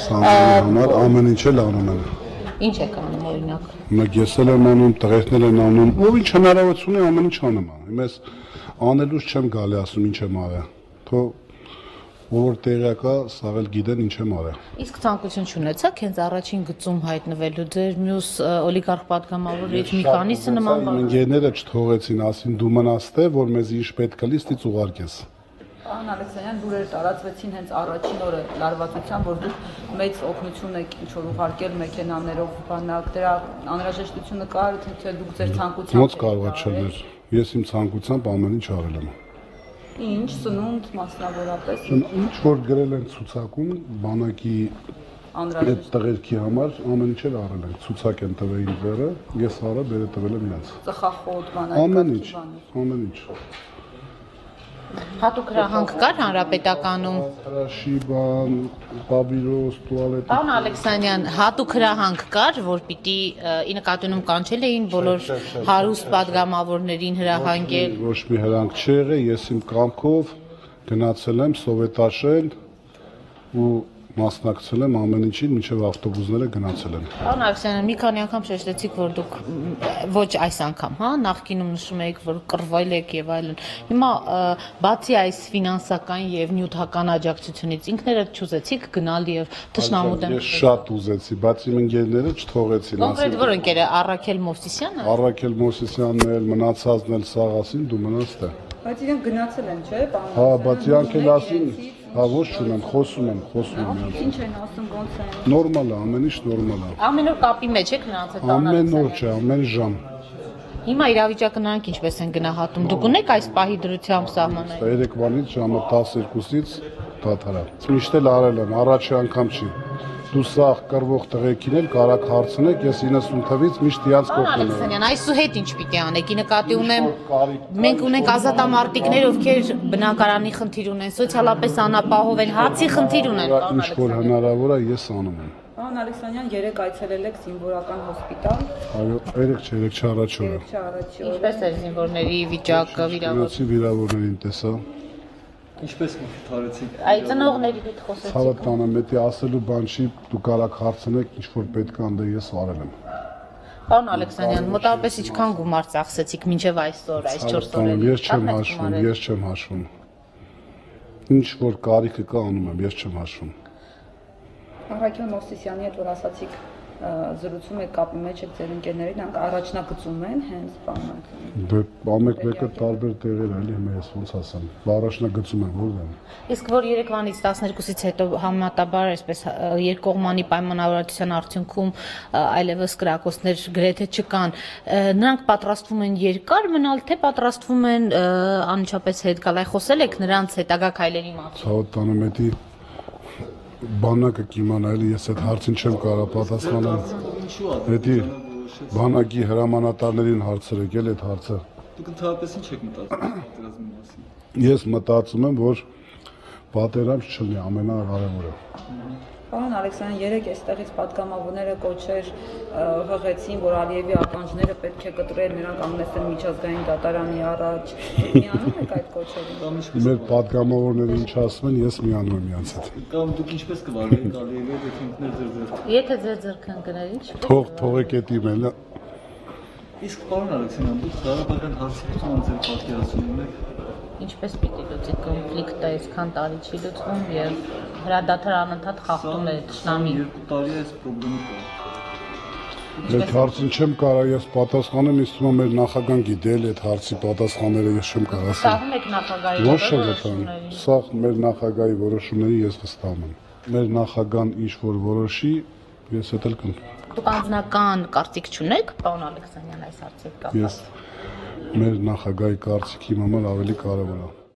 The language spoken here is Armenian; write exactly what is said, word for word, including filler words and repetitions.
Սամոնի համար ամեն ինչ էլ անում են։ Ինչ եք անում օրինակ։ Մենք ես էլ եմ անում, տղերքն են անում, ով ինչ հնարավորություն ունի ամեն ինչ անում է։ Հիմա ես անելուց չեմ գալի ասում ինչ եմ արել։ Թո որ տեղյակա սաղ էլ գիտեն ինչ եմ արել։ Իսկ ցանկություն չունեցաք հենց առաջին գծում հայտնվելու ձեր մյուս օլիգարխ պատգամավորներից մի քանիսը նման բան։ Ընկերները չթողեցին, ասին դու մնաս թե որ մեզ ինչ պետք է լիստից ուղարկես։ Պարոն Ալեքսանյան, լուրեր տարածվեցին հենց առաջին օրը լարվածության, որ դուք մեծ օգնություն եք ինչ որ ուղարկել մեքենաներով, բանակ, դրա անհրաժեշտությունը կար, թե դուք ձեր ցանկությամբ։ Ոնց կարող է չլներ։ Ես իմ ցանկությամբ ամեն ինչ արել եմ։ Ինչ սնունդ մասնավորապես։ Ինչ որ գրել են ցուցակում, բանակի այդ տղերքի համար ամեն ինչ էլ արել ենք, ցուցակ են տվել ինձ վերը, ես արա բերե տվել եմ ինձ։ Ծխախոտ, բանակի։ Ամեն ինչ, ամեն ինչ։ Հատուկ հրահանգ կար հանրապետականում։ Հրաշի բան, պաբիրոս, տուալետ։ Պարոն Ալեքսանյան, հատուկ հրահանգ կար, որ պիտի ի նկատունում կանչել էին բոլոր հարուստ պատգամավորներին հրահանգել։ Ոչ մի հրահանգ չի եղել, ես իմ կամքով գնացել եմ Սովետաշեն ու մասնակցել եմ ամեն ինչին, մինչև ավտոբուսները գնացել են։ Պարոն Ալեքսանյան, մի քանի անգամ շեշտեցիք, որ դուք ոչ այս անգամ, հա, նախկինում նշում եք, որ կռվել եք եւ այլն։ Հիմա բացի այս ֆինանսական եւ նյութական աջակցությունից ինքներդ չուզեցիք գնալ եւ թշնամու դեմ։ Ես շատ ուզեցի, բայց իմ ընկերները չթողեցին։ Կոնկրետ որ ընկերը Առաքել Մովսիսյանը։ Առաքել Մովսիսյանն էլ, մնացածն էլ սաղ ասին, դու մնաս թե։ Բայց իրենք գնացել են, չէ՞, պարոն։ Հա, բայց իրանք էլ ասին, հա, ոչ չունեմ, խոսում եմ, խոսում եմ իրանք։ Ինչ են ասում, ոնց են։ Նորմալ է, ամեն ինչ նորմալ է։ Ամեն օր կապի մեջ եք նրանց հետ։ Ամեն օր չէ, ամեն ժամ։ Հիմա իրավիճակը նրանք ինչպես են գնահատում։ Դուք ունեք այս պահի դրությամբ սահմանային։ Երեկվանից ժամը տասներկուսից դադարա։ Միշտ էլ արել եմ, առաջի անգամ չի։ Դու սաղ կռվող տղեկին էլ կարաք հարցնեք, ես իննսուն թվից միշտ իրանց կողքն եմ։ Ալեքսանյան, այսուհետ ինչ պիտի անեք, ի նկատի ունեմ, մենք ունենք ազատամարտիկներ, ովքեր բնակարանի խնդիր ունեն, սոցիալապես անապահով են, հացի խնդիր ունեն։ Ինչ որ հնարավոր է, ես անում եմ։ Պարոն Ալեքսանյան, երեք այցելել եք զինվորական հոսպիտալ։ Այո, երեք չէ, երեք չառաջի օրը։ Չառաջի օրը։ Ինչպես էր զինվորների վիճակը, վիրավորված։ Վիրավորներին տեսա։ Ինչպես մխիթարեցիք։ Այ ծնողների հետ խոսեցիք։ Ցավը տանեմ, եթե ասելու բան չի, դու կարաք հարցնեք, ինչ որ պետք է անդե ես արել եմ։ Պարոն Ալեքսանյան, մոտավորապես ինչքան գումար ծախսեցիք մինչև այսօր, այս չորս օրերի։ Ես չեմ հաշվում, ես չեմ հաշվում։ Ինչ որ կարիքը կա անում եմ, ես չեմ հաշվում։ Առաքել Մովսիսյանի հետ որ ասացիք զրուցում եք կապի մեջ եք ձեր ընկերներին, նրանք առաջնակցում են հենց բանը։ Ամեկ մեկը տարբեր տեղեր էլի հիմա ես ոնց ասեմ։ Առաջնագծում են որտեղ։ Իսկ որ Երևանից տասներկուսից հետո համատաբար այսպես երկկողմանի պայմանավորվածության արդյունքում այլևս կրակոցներ գրեթե չկան, նրանք պատրաստվում են երկար մնալ, թե պատրաստվում են անմիջապես հետ գալ, այ խոսել եք նրանց հետագա քայլերի մասին։ Ցավոտ տանում էդի բանակը կիմանա էլի, ես այդ հարցին չեմ կարող պատասխանել։ Էդի բանակի հրամանատարներին հարցրեք էլ այդ հարցը։ Դուք ընդհանրապես ինչ եք մտածում պատերազմի մասին։ Ես մտածում եմ, որ պատերազմ չլինի ամենակարևորը։ Պարոն Ալեքսանյան, երեք այստեղից պատգամավորները կոչեր հղեցին, որ Ալիևի ականջները պետք է կտրել, նրանք ամենեսեն միջազգային դատարանի առաջ։ Միանում եք այդ կոչերին։ Մեր պատգամավորները ինչ ասում են, ես միանում եմ իրանց հետ։ Կամ դուք ինչպես կվարվեք Ալիևի հետ, եթե ինքներ ձեր ձեռք։ Եթե ձեր ձեռքը ընկներ, ինչ։ Թող թողեք էդ իմելը։ Իսկ պարոն Ալեքսանյան, դուք Ղարաբաղյան հարցի լուծման ձեր պատկերացում ունեք։ Ինչպես պիտի լուծի կոնֆլիկտը այսքան տարի չի լուծվում եւ հրադադար անընդհատ խախտում է թշնամին։ Երկու տարի այս խնդրումը կա։ Այդ հարցին չեմ կարող ես պատասխանեմ, իսկ հիմա մեր նախագահան գիտի էլ այդ հարցի պատասխանները ես չեմ կարող ասել։ Սաղում եք նախագահի Ոչ եմ վստահում։ Սա մեր նախագահի որոշումների ես վստահում եմ։ Մեր նախագահան ինչ որ որոշի, ես էլ կն։ Դուք անձնական կարծիք չունեք, պարոն Ալեքսանյան, այս հարցի կապված։ Ես մեր նախագահի կարծիքի համար ավելի կարևոր է։